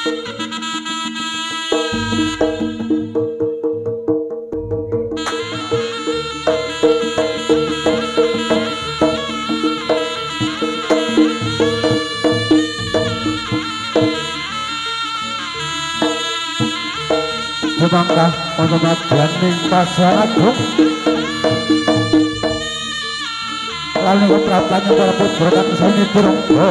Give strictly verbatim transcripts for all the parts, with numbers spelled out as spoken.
Semangka onomat janing pasar agung lalu ketrapanya para putra dan seni turunggo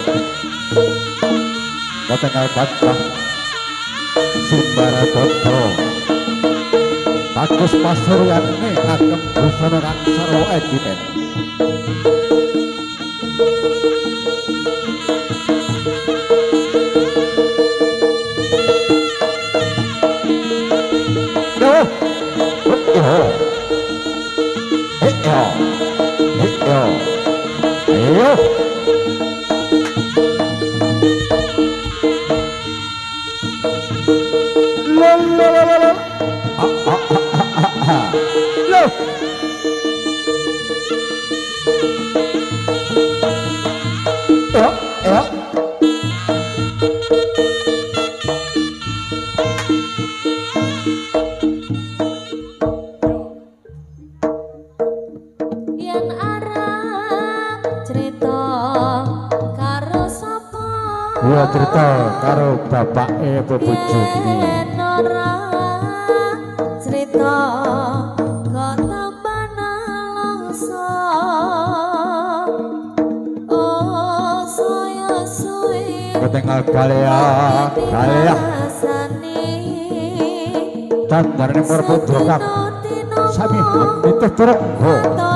Kotengal Bantah Simbara Dodo Bagus Pasuryane Agem Busana Kang Sarwa Editen cerita karo bapake bebojone ora cerita kota panalangsa oh saya suwi ketinggal galea galea tandarane merpodro kang sami hamit turunggo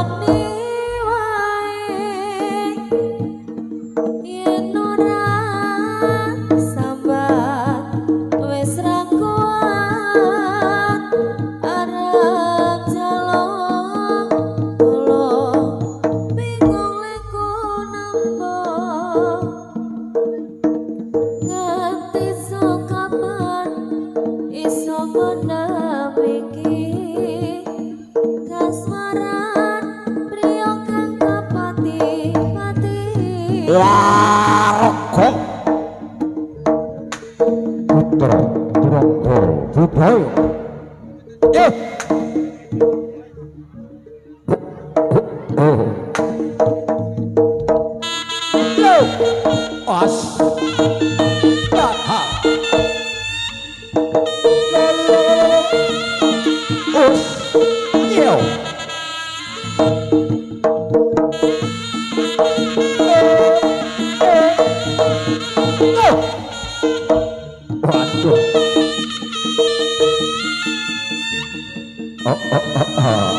Laroko Putra Turunggo Budaya eh oh yo as taha us yo oh oh oh oh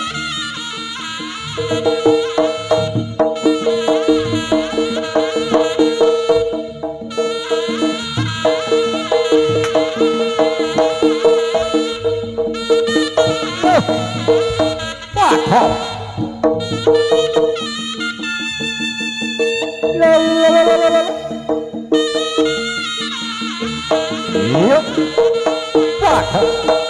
waduh iya waduh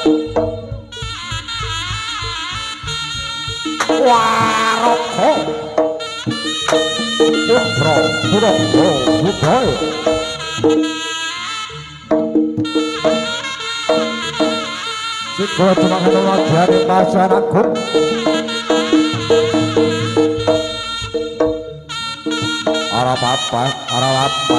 Waroko Putra Turunggo Budaya Siko tunangan wajari pasar agung Ara papa, ara papa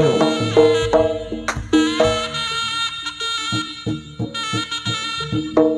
Thank you.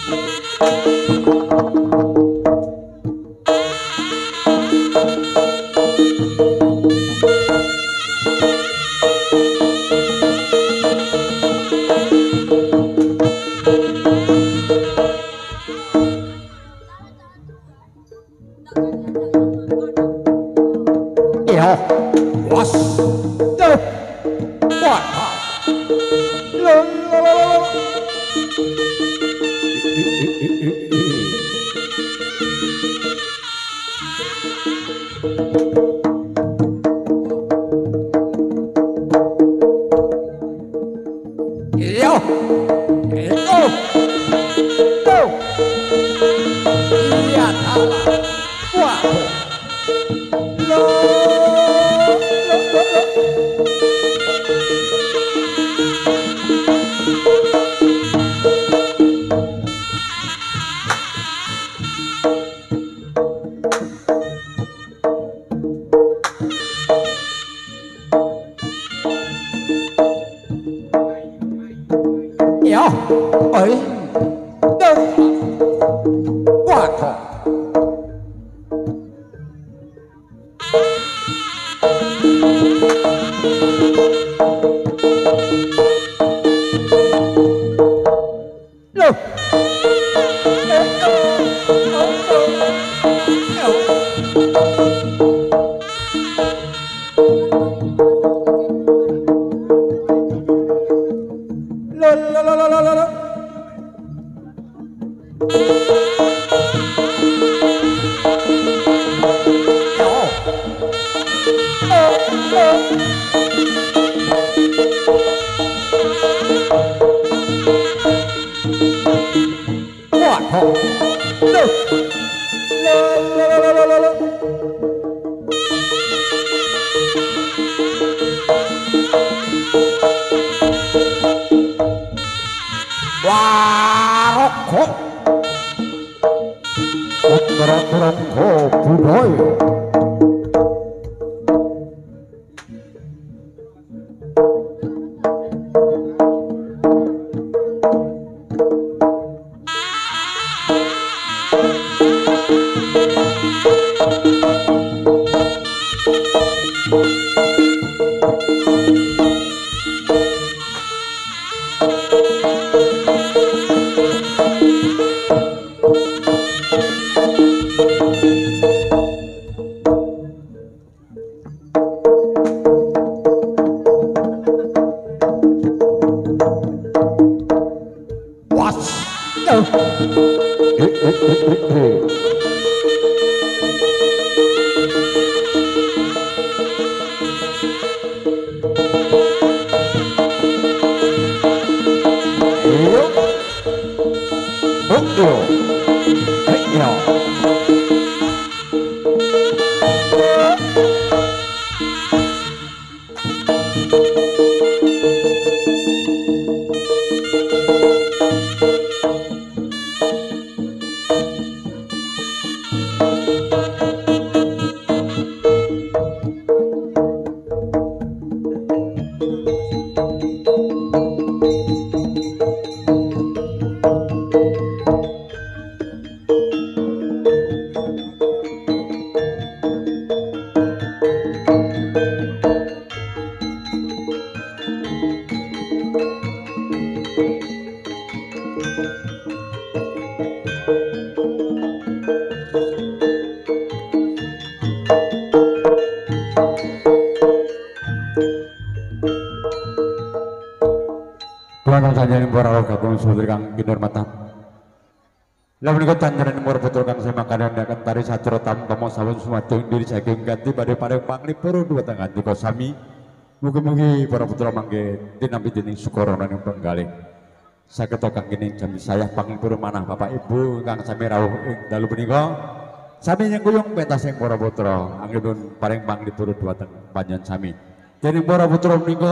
Lamun niku tanjaran mur putra kang saya makanan akan tari satro tam tomo sawun sumadong diri saking ganti pada pada panglipur dua tangan di kosami mugi-mugi para putra mangke tinampi dening sukorona ing penggalih saged kang kene jami saya panglipur manah bapak ibu kang sami rawuh ing dalu punika sami nyengkuyung pentas ing para putra anggenipun paring panglipur dua tangan panjenengan sami dening para putra menika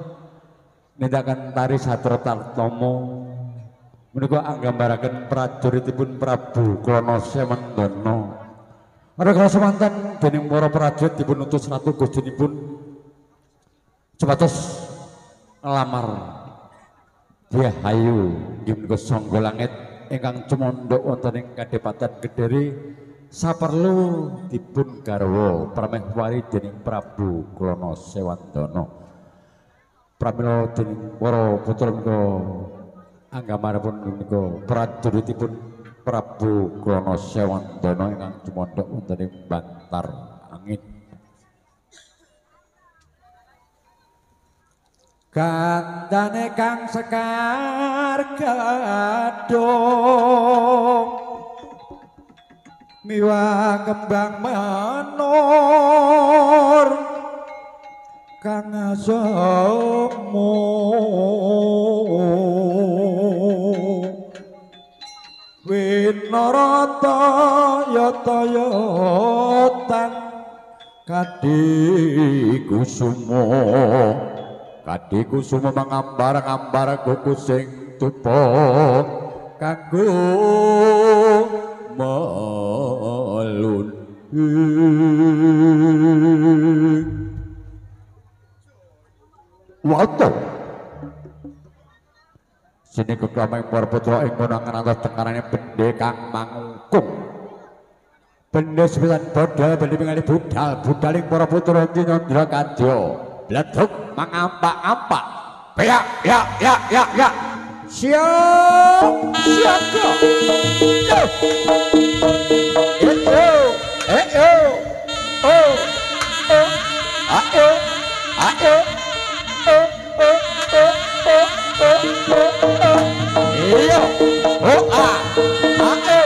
nedakan tari satro tartomo menika anggambaraken prajuritipun Prabu Krana Semendana. Ada kala semanten dening para prajurit dipun utus ratu gustinipun supados nglamar Dyah Ayu inggih menika sangga langit ingkang cumondhok wonten ing Kadipaten Kediri saperlu dipun garwa prameswari dening Prabu Klana Sewandana. Pramila dening para putra menika anggamanipun menika prajuritipun Prabu Klana Sewandana ingkang cumondhok wonten ing Bantar Angin. Kandhane kang sekar gadhong miwa kembang manor kang asemu winarata yata-yatan Kadhi Kusuma Kadhi Kusuma mangambar-ambar kuku sing tupa kanggo malun waduh sini keklamai para putra ing ngonangan atas tengkarane bende kang mangkung bende sembilan bodal bende pingali budal budal ing para putra Nyandra Kadya bleduk mangampak-ampak ya ya ya ya ya siap siaga yo eh yo oh oh ayo ayo oh oh oh oh oh oh iyo oh ah ayo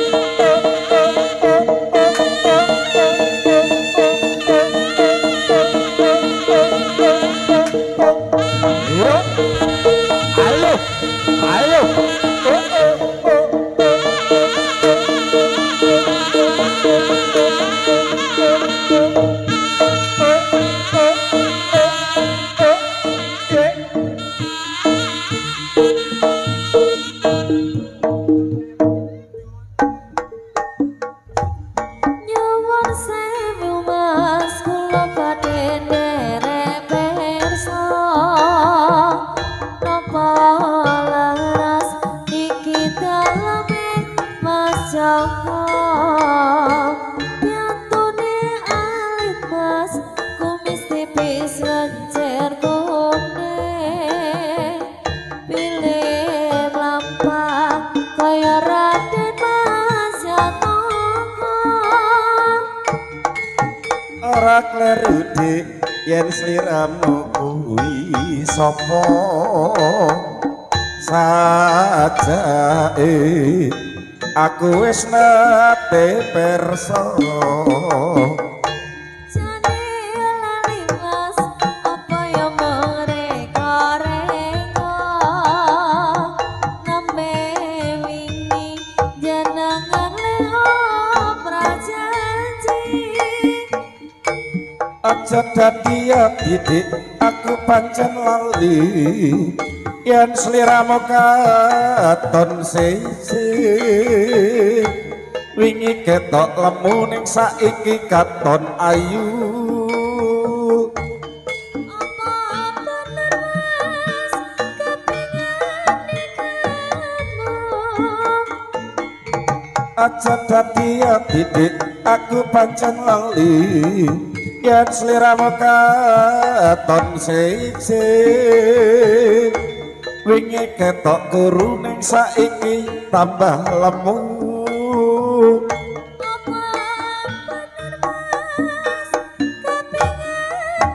yen sliramu kuwi sapa sajake aku wis nate pirsa jane lali mas apa ya mereka-reka nembe wingi jenengan leho prajanji aja dadi didik aku pancen lali yen sliramu katon siji wingi ketok lemu ning saiki katon ayu apa bener mas kepingin nikahmu aja dadi didik aku pancen lali yen sliramu katon siji wingi ketok kuru ning saiki tambah lemu apa bener mas kepingin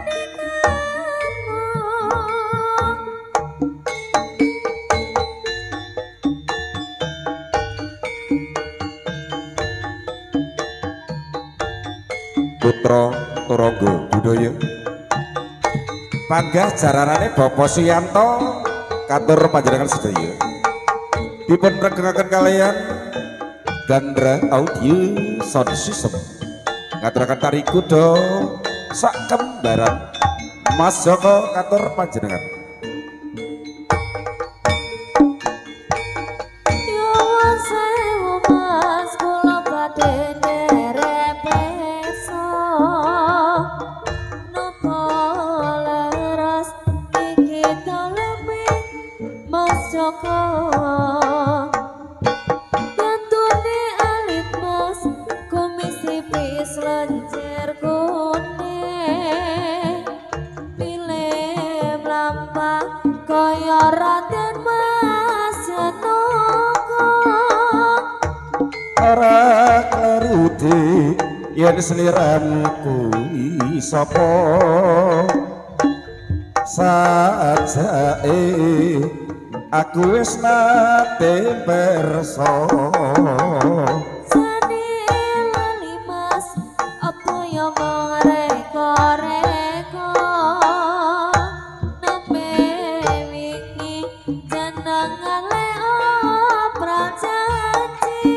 nikahmu putra Turangga budaya panggah jararane Bapak Suyanto katur panjenengan sedaya dipun regengaken kalian Gandra Audio Sound System ngaturaken tari kuda sak kembaran Mas Joko katur panjenengan yo sewu mas kula badhe nderek pesa napa leres iki daleme mas Joko kaya Raden Mas Janaka. Ora kleru di yen sliramu kuwi sapa sajake aku wis nate perso Sani lali Mas apa yo mong reko-reko nembe wingi jenengan le prajanji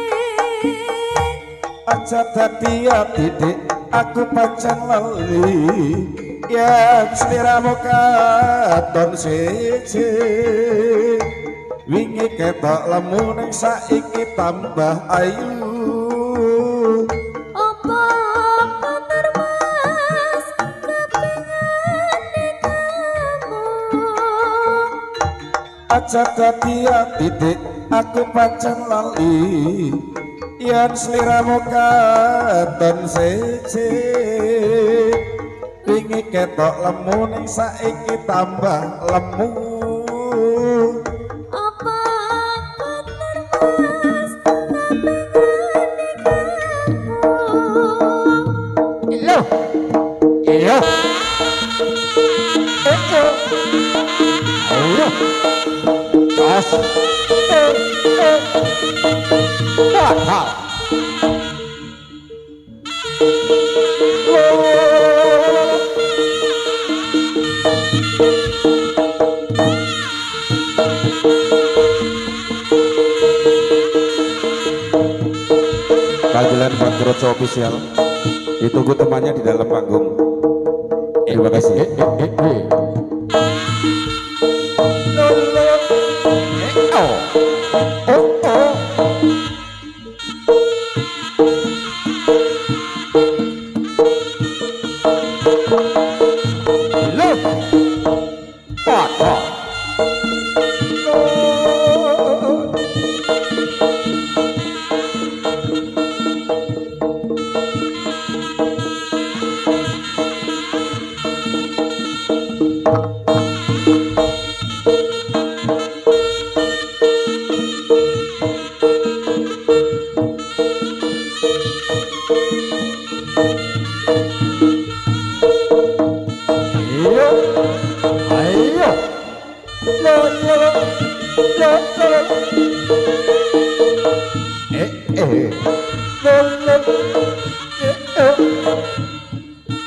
aja dadi atidik aku pancen lali yen sliramu katon siji wingi ketok lemu ning saiki tambah ayu apa bener Mas kepingin kamu aja dadi atidik aku pancen lali yen sliramu katon siji wingi ketok lemu ning saiki tambah lemu apa bener Mas kepingin kamu Loh, iya. Ayo. Gas. Batal. Kajian Bandroco Official ditunggu temannya di dalam panggung. Terima kasih. Eh, eh, eh, eh. Eh, oh. Oh, oh. Look. What, what? Ayo, ayo, lo, lo, lo, lo, eh, eh, lo, lo, eh, eh.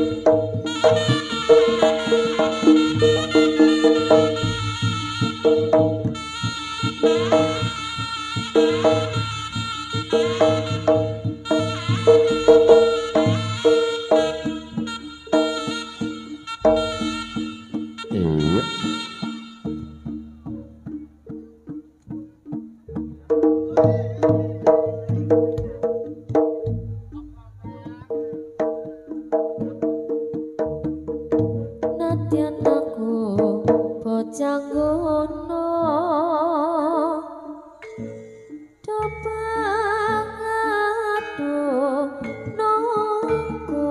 Iya. Nadyan aku bocah ngono dobang aduh nunggu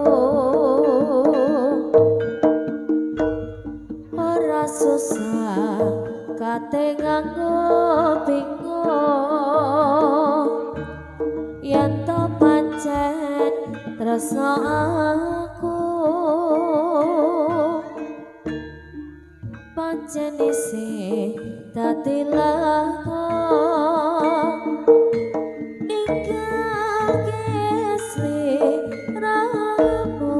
ora susah kate nganggo bingung yen to pancen tresno aku pancen isih dadi lakon ninggalke sliramu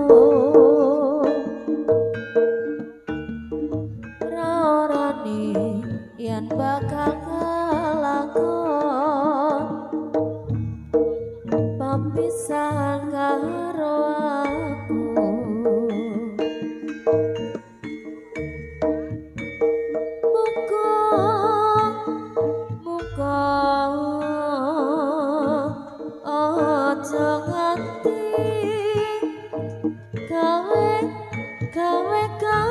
ra orane yen bakal kelakon pamisahan karo aku. Aja nganti gawe gawe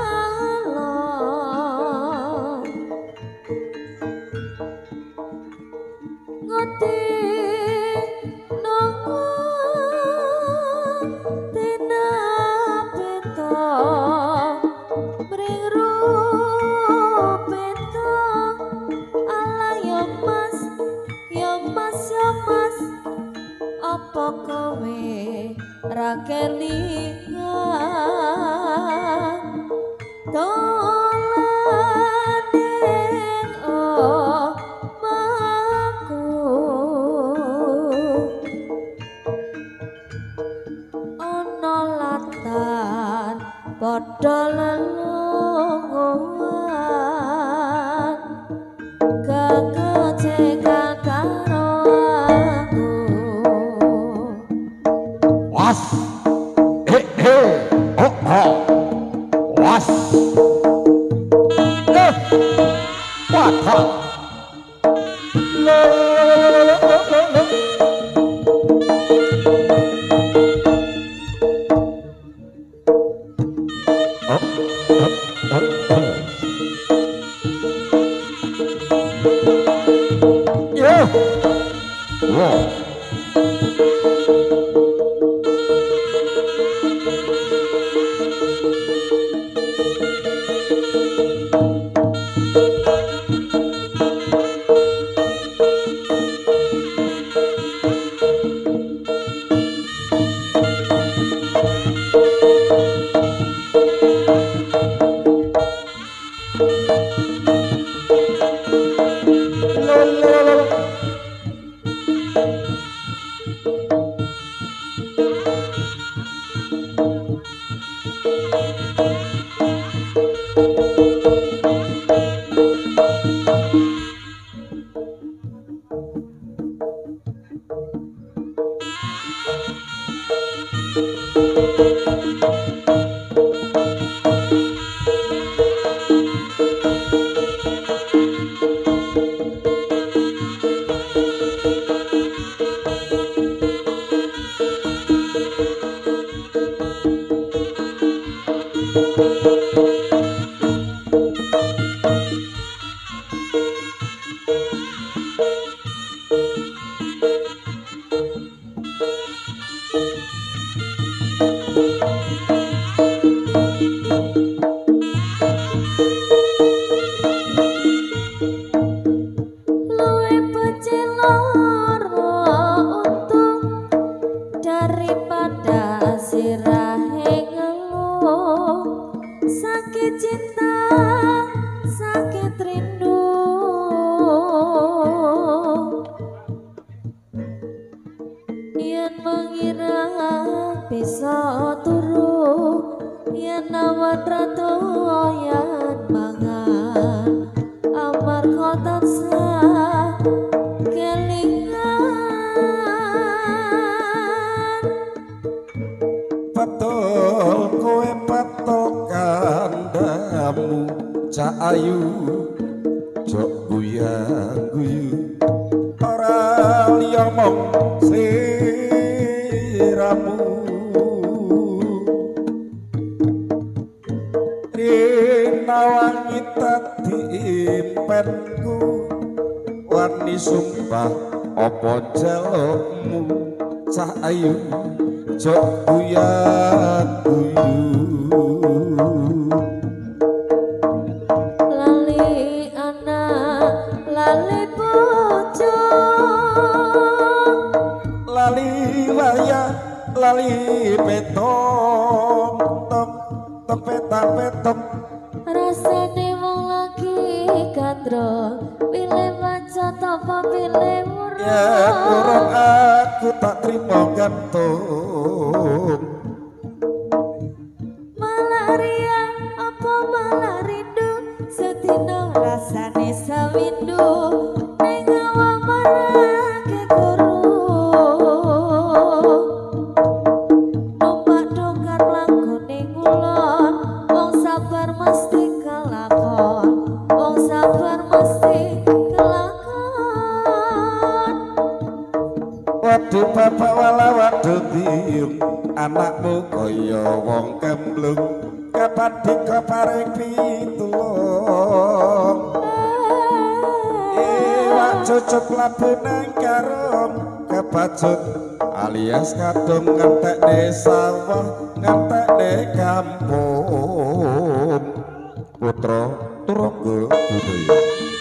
kalon ngerti nunggu tina beta mring rupeta ala yo mas yo mas yo mas apa kowe ra kelingan dolaning omahku ana latan padha lelungan gegecekan karo aku. Was. Eh eh. Oh oh. Was. Eh. Wata. Le. Oh. Oh. Oh. Oh. Yeah. Wow. Yen mengira bisa turu patokandamu cak ayu jok guyang guyu ora liya mong siramu rinawangi tadi impenku wani sumpah apa jalukmu cah ayu jok guyang guyu lali anak lali bojo lali wayah lali petong tong tong petang petong rasane wong lagi gandrung pilih bacot apa pilih murah ya kurang aku tak terima gantung malaria apa malah rindu sedina rasane sawindu ning awak marake guru numpak dongkar langgone ngulon wong sabar mesti kelakon wong sabar mesti kelakon waduh bapak wala waduh biung anakmu kaya wong kemblung kapan dikaparing pitulung iwak cucuk labu nang karung kebacut alias kadung ngentek di sawah ngentek di kampung putra turangga budaya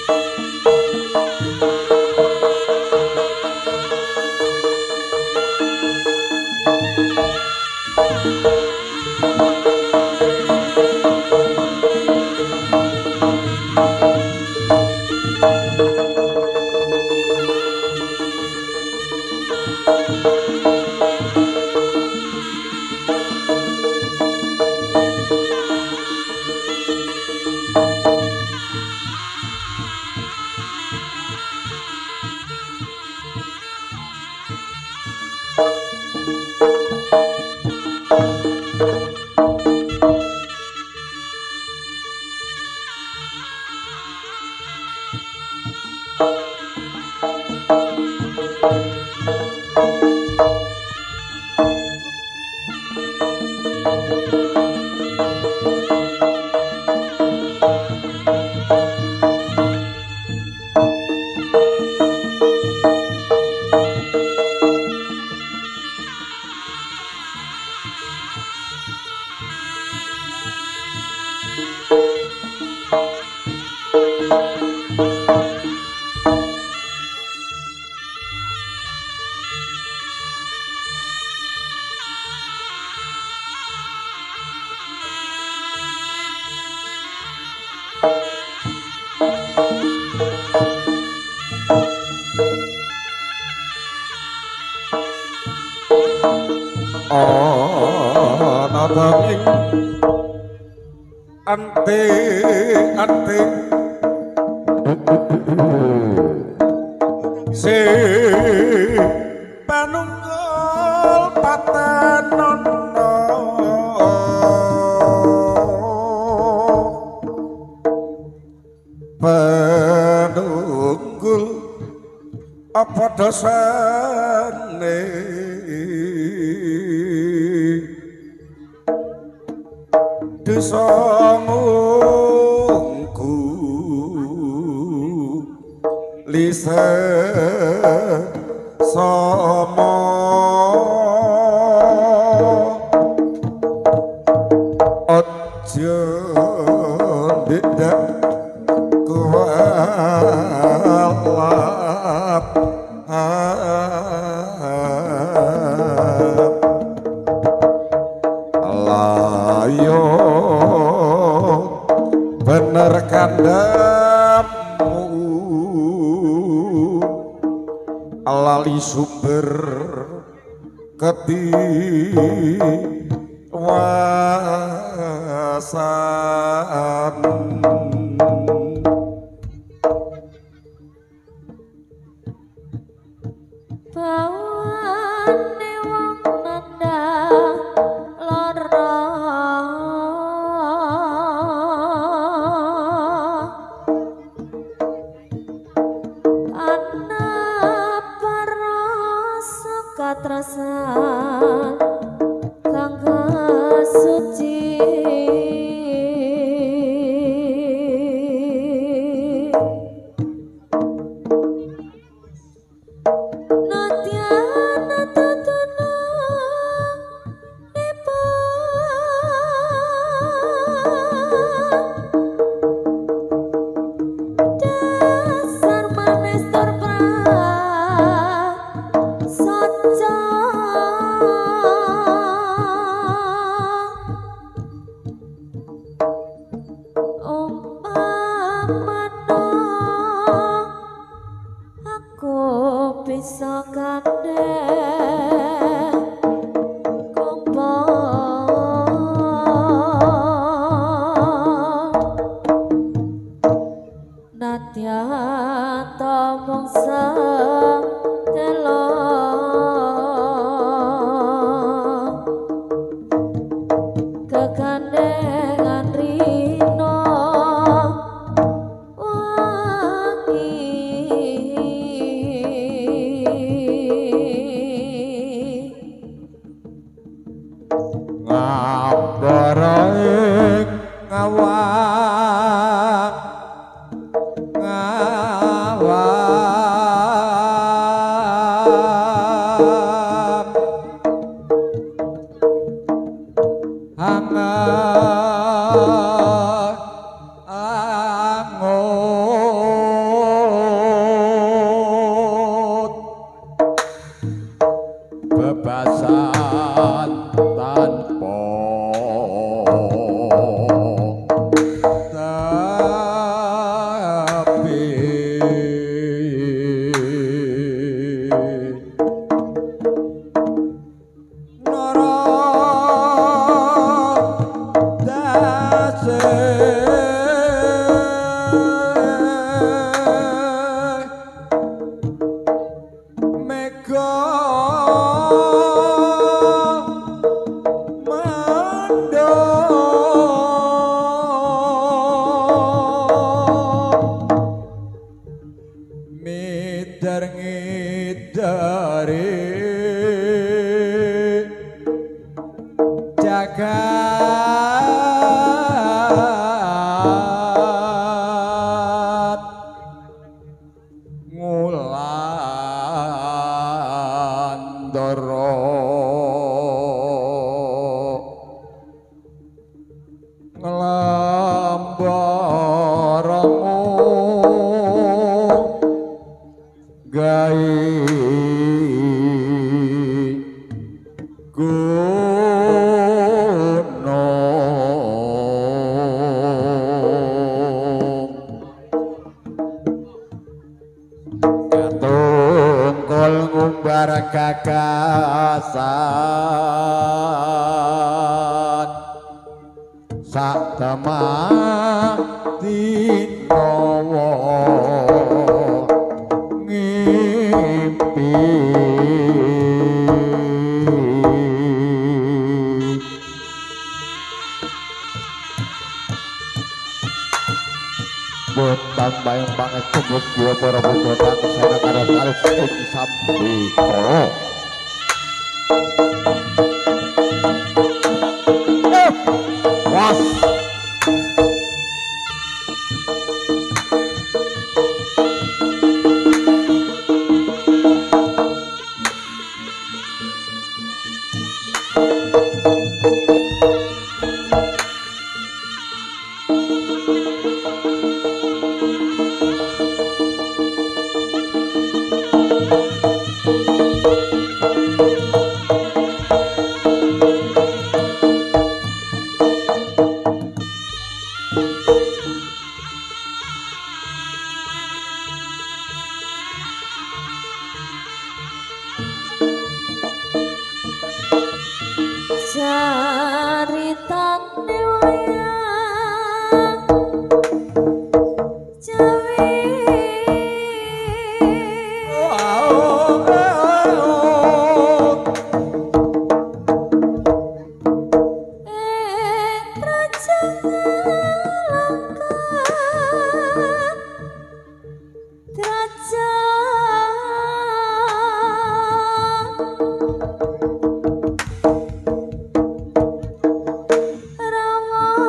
ana tanging ante ante se panunggul patenono panunggul apa dosane disomongku lise somo ojo tidak kualat layo bener kandamu lali sumber ketiwasan bawane wong nandang lara Natyana tatuna nipa dasar manis tur prasaja umpamana aku bisa gandeng kumpul nadyan tomong sedelo kegandengan rino wangi ngabaraing ngawang ngawang hangat angut bebasan tanpa tapi nara dase mega ngidar ngidari jagat ngulandara ngelambarangu gai gunung katungkul ngumbar gagasan sak tamatindawa ngimpi Bentang bayang banget kumuk jiwa para putra kang sana kada tarik ing sambika. Eh, was. Caritane wayang Jawi ing Krajaan Kerajaan Rawa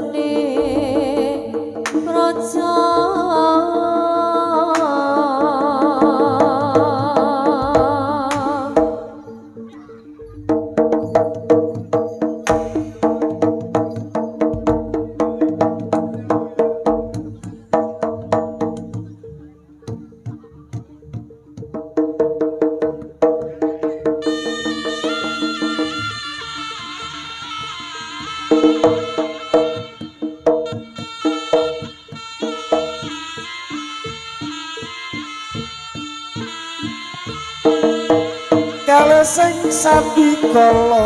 Kale sing sapi kala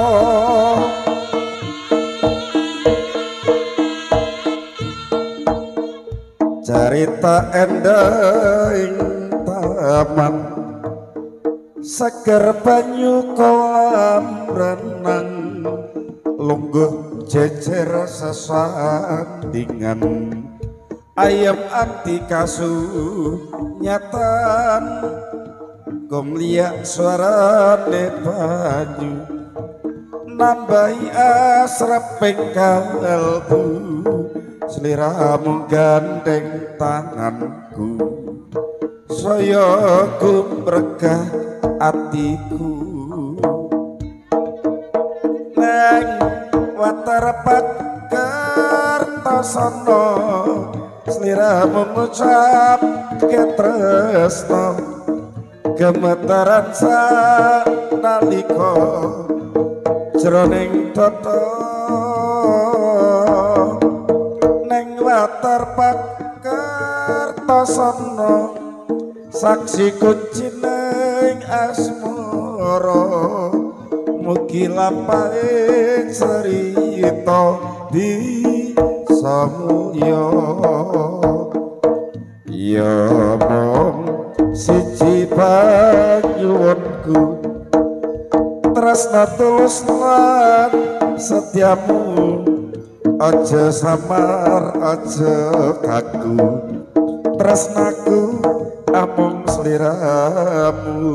carita ending taman seger banyu kolam renang lungguh jejer sesandingan ayam anti kasu nyatan gom liak suarane banyu nambahi asreping kalbu seliramu gandeng tanganku saya gumregah atiku neng waterpat kertosono seliramu ngucap ketresno gemetaran sanalika jroning tata ning waterpak kertosono saksi kuncining asmara mugi lampahe cerita di samulya ya mong siji panyuwunku tresna tulus lan setiamu aja samar aja kaku tresnaku amung sliramu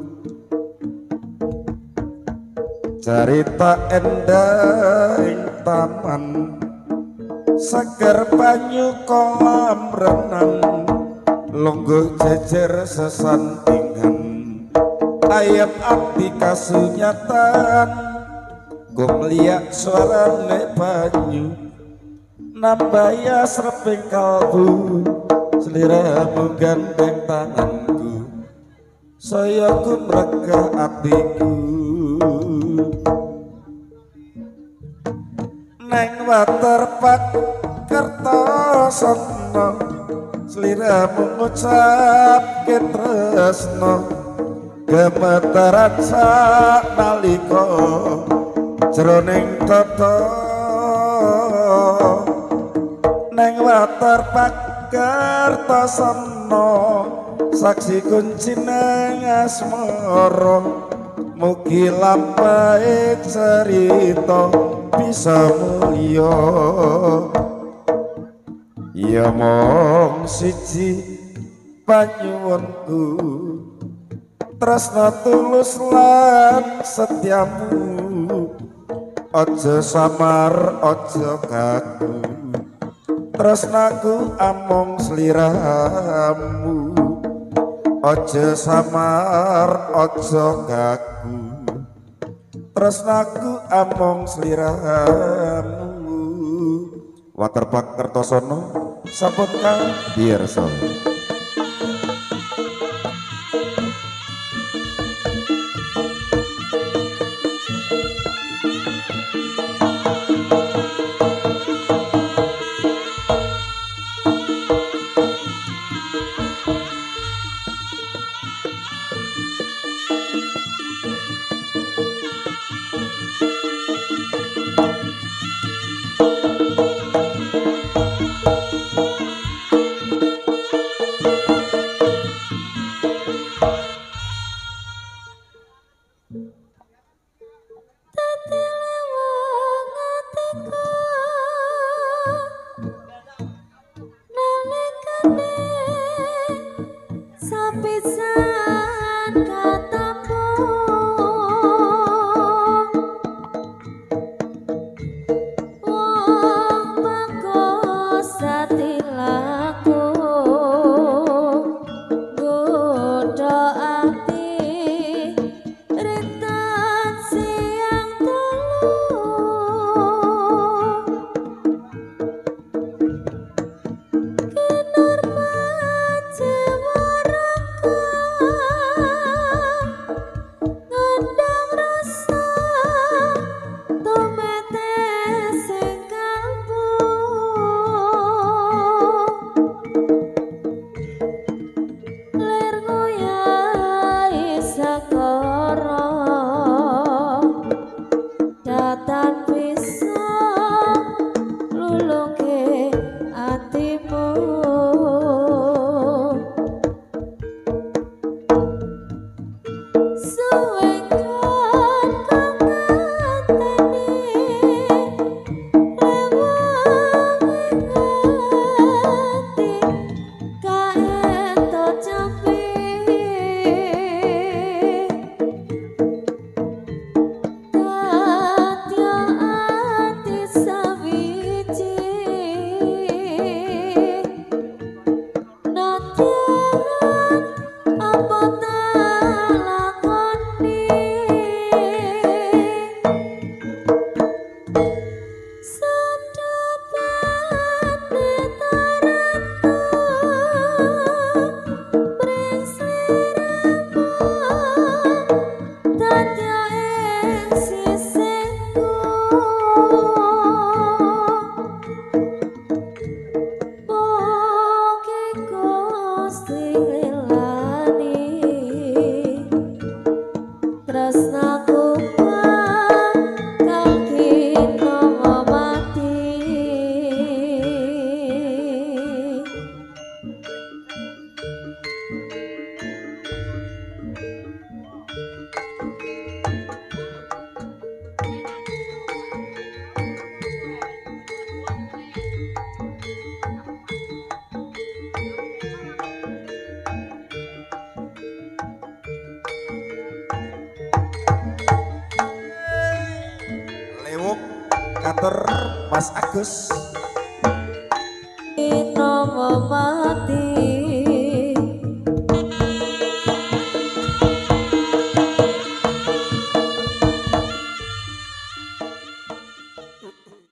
carita endang taman seger banyu kolam renang lungguh jejer sesandingan ayam abdi kasunyatan gum liak suarane banyu nambaya serping kalbu seliramu gandeng tanganku saya gumregah atiku neng waterpak kertosono seliramu ngucap ketresno gemetaran sanalika jroning tata neng waterpak kertosono saksi kuncining asmara mugi lampahe cerita bisa mulya ya mong siji panyuwunku tresna tulus lan setiamu aja samar aja kaku tresnaku among sliramu aja samar aja kaku tresnaku among sliramu waterpak kertosono sampun kang pirsa Wong matur Mas Agus.